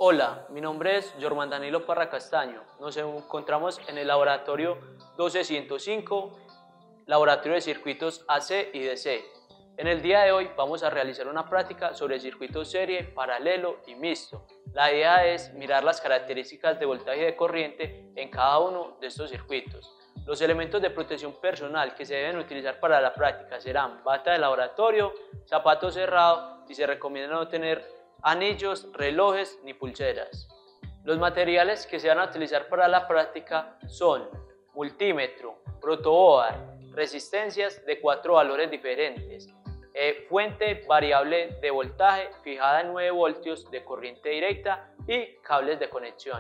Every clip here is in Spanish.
Hola, mi nombre es Jorman Danilo Parra Castaño. Nos encontramos en el laboratorio 12105, laboratorio de circuitos AC y DC. En el día de hoy vamos a realizar una práctica sobre circuitos serie, paralelo y mixto. La idea es mirar las características de voltaje y de corriente en cada uno de estos circuitos. Los elementos de protección personal que se deben utilizar para la práctica serán bata de laboratorio, zapato cerrado y se recomienda no tener anillos, relojes ni pulseras. Los materiales que se van a utilizar para la práctica son multímetro, protoboard, resistencias de 4 valores diferentes, fuente variable de voltaje fijada en 9 voltios de corriente directa y cables de conexión.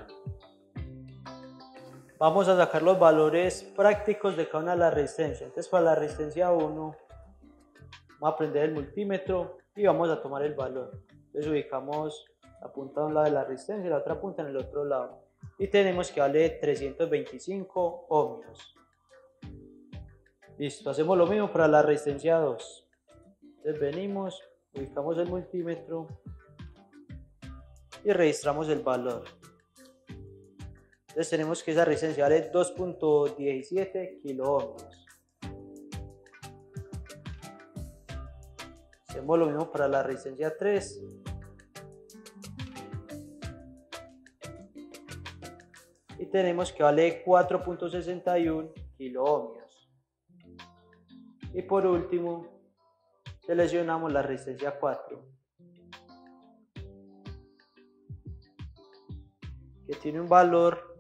Vamos a sacar los valores prácticos de cada una de las resistencias. Entonces, para la resistencia 1 vamos a prender el multímetro y vamos a tomar el valor. Entonces ubicamos la punta de un lado de la resistencia y la otra punta en el otro lado. Y tenemos que vale 325 ohmios. Listo, hacemos lo mismo para la resistencia 2. Entonces venimos, ubicamos el multímetro y registramos el valor. Entonces tenemos que esa resistencia vale 2.17 kiloohmios. Hacemos lo mismo para la resistencia 3. Y tenemos que vale 4.61 kiloohmios. Y por último, seleccionamos la resistencia 4, que tiene un valor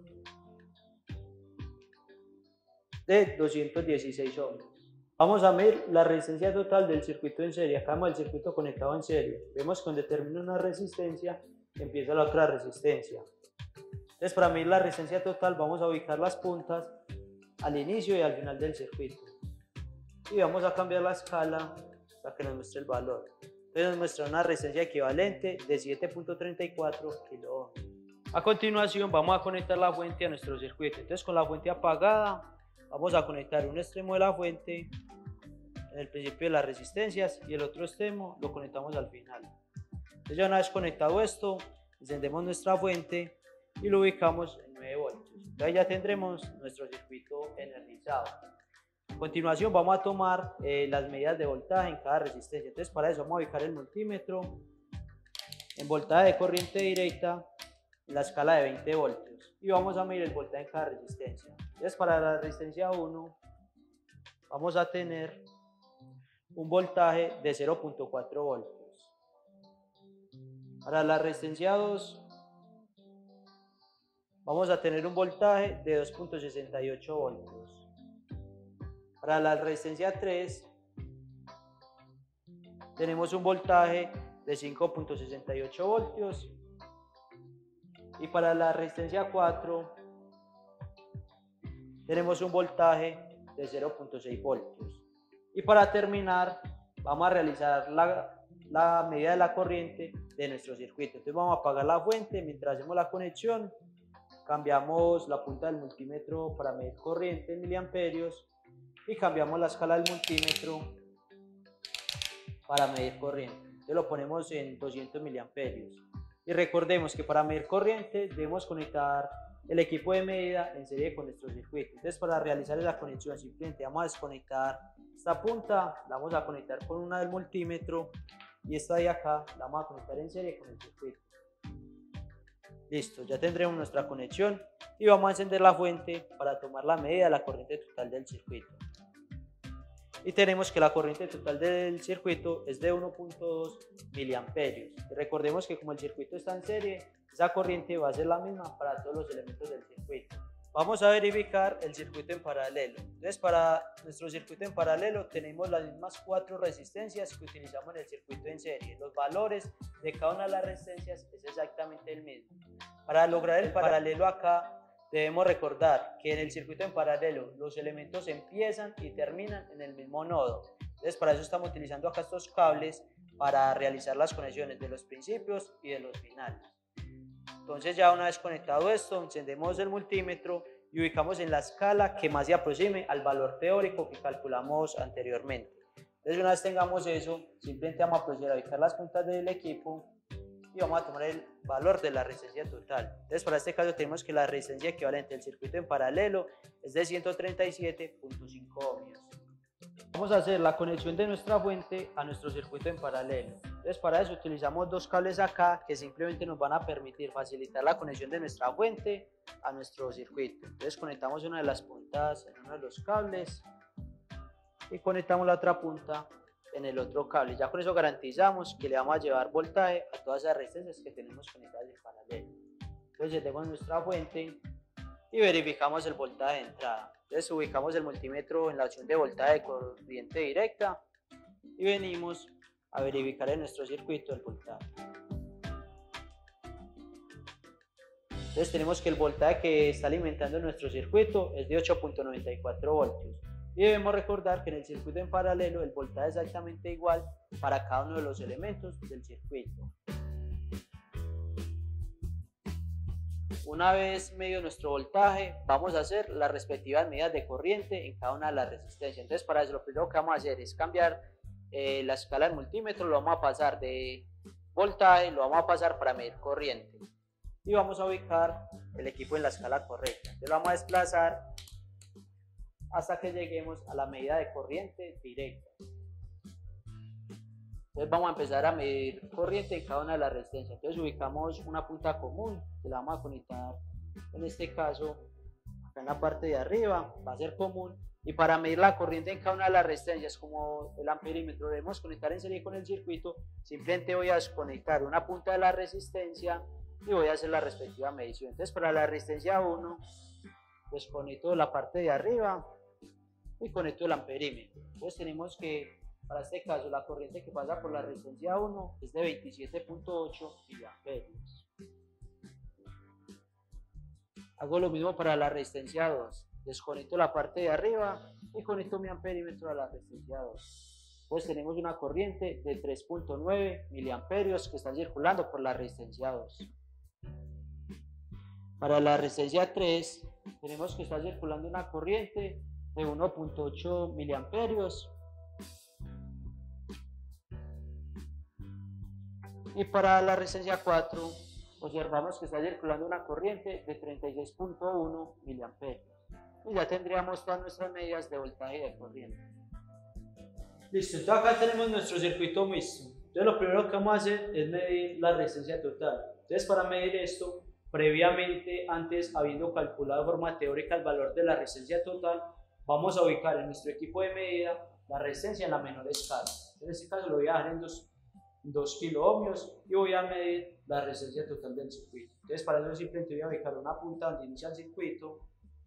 de 216 ohmios. Vamos a medir la resistencia total del circuito en serie. Acá vemos el circuito conectado en serie. Vemos que donde termina una resistencia, empieza la otra resistencia. Entonces, para medir la resistencia total, vamos a ubicar las puntas al inicio y al final del circuito. Y vamos a cambiar la escala para que nos muestre el valor. Entonces, nos muestra una resistencia equivalente de 7.34 kiloohmios. A continuación, vamos a conectar la fuente a nuestro circuito. Entonces, con la fuente apagada, vamos a conectar un extremo de la fuente en el principio de las resistencias y el otro extremo lo conectamos al final. Entonces, ya una vez conectado esto, encendemos nuestra fuente y lo ubicamos en 9 voltios. Entonces ya tendremos nuestro circuito energizado. A continuación vamos a tomar las medidas de voltaje en cada resistencia. Entonces para eso vamos a ubicar el multímetro en voltaje de corriente directa en la escala de 20 voltios y vamos a medir el voltaje en cada resistencia. Entonces para la resistencia 1 vamos a tener un voltaje de 0.4 voltios. Para la resistencia 2 vamos a tener un voltaje de 2.68 voltios. Para la resistencia 3 tenemos un voltaje de 5.68 voltios. Y para la resistencia 4 tenemos un voltaje de 0.6 voltios. Y para terminar vamos a realizar la medida de la corriente de nuestro circuito. Entonces vamos a apagar la fuente mientras hacemos la conexión. Cambiamos la punta del multímetro para medir corriente en miliamperios y cambiamos la escala del multímetro para medir corriente. Entonces lo ponemos en 200 miliamperios. Y recordemos que para medir corriente debemos conectar el equipo de medida en serie con nuestro circuito. Entonces para realizar la conexión simplemente vamos a desconectar esta punta, la vamos a conectar con una del multímetro y esta de acá la vamos a conectar en serie con el circuito. Listo, ya tendremos nuestra conexión y vamos a encender la fuente para tomar la medida de la corriente total del circuito. Y tenemos que la corriente total del circuito es de 1.2 miliamperios. Y recordemos que como el circuito está en serie, esa corriente va a ser la misma para todos los elementos del circuito. Vamos a verificar el circuito en paralelo. Entonces para nuestro circuito en paralelo tenemos las mismas 4 resistencias que utilizamos en el circuito en serie. Los valores de cada una de las resistencias es exactamente el mismo. Para lograr el paralelo acá debemos recordar que en el circuito en paralelo los elementos empiezan y terminan en el mismo nodo. Entonces para eso estamos utilizando acá estos cables para realizar las conexiones de los principios y de los finales. Entonces ya una vez conectado esto, encendemos el multímetro y ubicamos en la escala que más se aproxime al valor teórico que calculamos anteriormente. Entonces una vez tengamos eso, simplemente vamos a proceder a ubicar las puntas del equipo y vamos a tomar el valor de la resistencia total. Entonces para este caso tenemos que la resistencia equivalente del circuito en paralelo es de 137.5 ohmios. Vamos a hacer la conexión de nuestra fuente a nuestro circuito en paralelo. Entonces para eso utilizamos dos cables acá que simplemente nos van a permitir facilitar la conexión de nuestra fuente a nuestro circuito. Entonces conectamos una de las puntas en uno de los cables y conectamos la otra punta en el otro cable. Ya con eso garantizamos que le vamos a llevar voltaje a todas esas resistencias que tenemos conectadas en paralelo. Entonces tenemos nuestra fuente y verificamos el voltaje de entrada. Entonces ubicamos el multímetro en la opción de voltaje de corriente directa y venimos a verificar en nuestro circuito el voltaje. Entonces tenemos que el voltaje que está alimentando nuestro circuito es de 8.94 voltios. Y debemos recordar que en el circuito en paralelo el voltaje es exactamente igual para cada uno de los elementos del circuito. Una vez medido nuestro voltaje, vamos a hacer las respectivas medidas de corriente en cada una de las resistencias. Entonces para eso lo primero que vamos a hacer es cambiar la escala del multímetro, lo vamos a pasar de voltaje, lo vamos a pasar para medir corriente. Y vamos a ubicar el equipo en la escala correcta. Entonces lo vamos a desplazar hasta que lleguemos a la medida de corriente directa. Entonces vamos a empezar a medir corriente en cada una de las resistencias. Entonces ubicamos una punta común que la vamos a conectar, en este caso acá en la parte de arriba, va a ser común. Y para medir la corriente en cada una de las resistencias, como el amperímetro debemos conectar en serie con el circuito, simplemente voy a desconectar una punta de la resistencia y voy a hacer la respectiva medición. Entonces para la resistencia 1 desconecto la parte de arriba y conecto el amperímetro. Entonces tenemos que, para este caso, la corriente que pasa por la resistencia 1 es de 27.8 miliamperios. Hago lo mismo para la resistencia 2. Desconecto la parte de arriba y conecto mi amperímetro a la resistencia 2. Pues tenemos una corriente de 3.9 miliamperios que está circulando por la resistencia 2. Para la resistencia 3 tenemos que está circulando una corriente de 1.8 miliamperios. Y para la resistencia 4 observamos que está circulando una corriente de 36.1 miliamperios. Y ya tendríamos todas nuestras medidas de voltaje y de corriente. Listo, entonces acá tenemos nuestro circuito mixto. Entonces lo primero que vamos a hacer es medir la resistencia total. Entonces para medir esto, previamente, antes habiendo calculado de forma teórica el valor de la resistencia total, vamos a ubicar en nuestro equipo de medida la resistencia en la menor escala. En este caso lo voy a dejar en 2 kilo ohmios y voy a medir la resistencia total del circuito. Entonces para eso simplemente voy a ubicar una punta donde inicia el circuito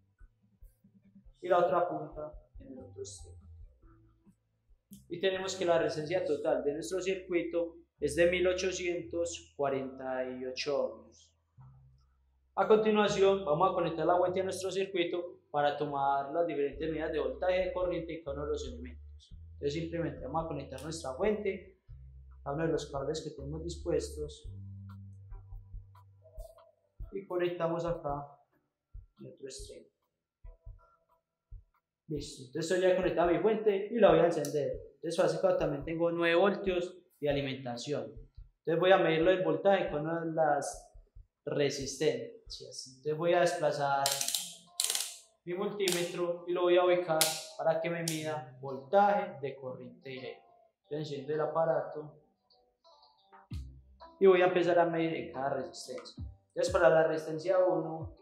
y la otra punta en el otro extremo. Y tenemos que la resistencia total de nuestro circuito es de 1848 ohmios. A continuación vamos a conectar la fuente a nuestro circuito para tomar las diferentes medidas de voltaje y de corriente en cada uno de los elementos. Entonces simplemente vamos a conectar nuestra fuente a uno de los cables que tenemos dispuestos y conectamos acá en otro extremo. Listo, entonces estoy ya conectado a mi fuente y la voy a encender. Entonces básicamente también tengo 9 voltios de alimentación. Entonces voy a medirlo el voltaje con una de las resistencias. Entonces voy a desplazar mi multímetro y lo voy a ubicar para que me mida voltaje de corriente directa. Entonces enciendo el aparato y voy a empezar a medir en cada resistencia. Entonces para la resistencia 1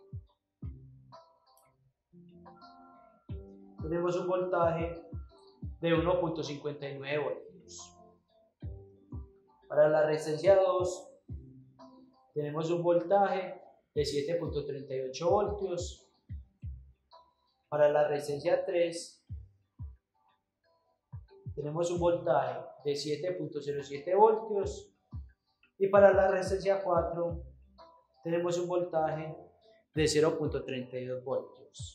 tenemos un voltaje de 1.59 voltios. Para la resistencia 2 tenemos un voltaje de 7.38 voltios. Para la resistencia 3 tenemos un voltaje de 7.07 voltios. Y para la resistencia 4 tenemos un voltaje de 0.32 voltios.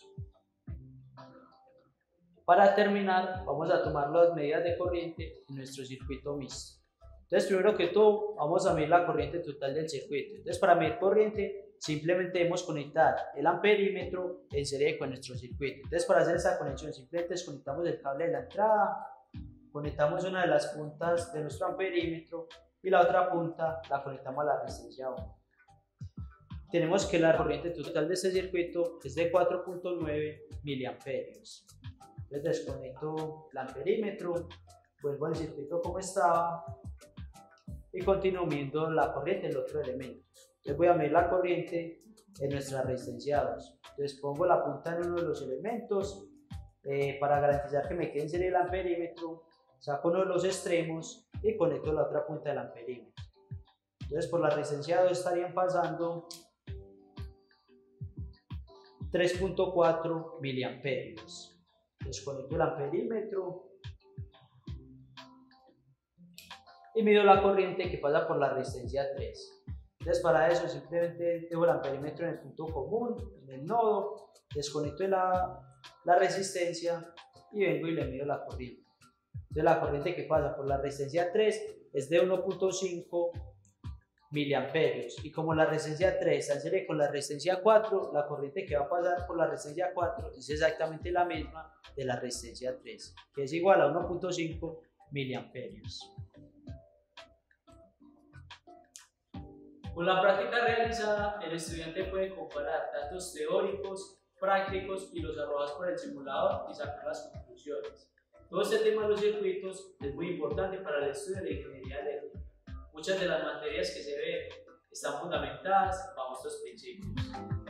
Para terminar, vamos a tomar las medidas de corriente en nuestro circuito mixto. Entonces, primero que todo, vamos a medir la corriente total del circuito. Entonces, para medir corriente, simplemente debemos conectar el amperímetro en serie con nuestro circuito. Entonces, para hacer esa conexión, simplemente desconectamos el cable de la entrada, conectamos una de las puntas de nuestro amperímetro y la otra punta la conectamos a la resistencia 1. Tenemos que la corriente total de este circuito es de 4.9 miliamperios. Entonces desconecto el amperímetro, vuelvo al circuito como estaba y continúo midiendo la corriente en el otro elemento. Entonces voy a medir la corriente en nuestra resistencia 2. Entonces pongo la punta en uno de los elementos para garantizar que me quede en serie el amperímetro, saco uno de los extremos y conecto la otra punta del amperímetro. Entonces por la resistencia 2 estarían pasando 3.4 miliamperios. Desconecto el amperímetro y mido la corriente que pasa por la resistencia 3. Entonces para eso simplemente dejo el amperímetro en el punto común, en el nodo, desconecto la resistencia y vengo y le mido la corriente. Entonces la corriente que pasa por la resistencia 3 es de 1.5 miliamperios, y como la resistencia 3 está en serie con la resistencia 4, la corriente que va a pasar por la resistencia 4 es exactamente la misma de la resistencia 3, que es igual a 1.5 miliamperios. Con la práctica realizada, el estudiante puede comparar datos teóricos, prácticos y los arrojados por el simulador y sacar las conclusiones. Todo este tema de los circuitos es muy importante para el estudio de la ingeniería eléctrica. Muchas de las materias que se ven están fundamentadas bajo estos principios.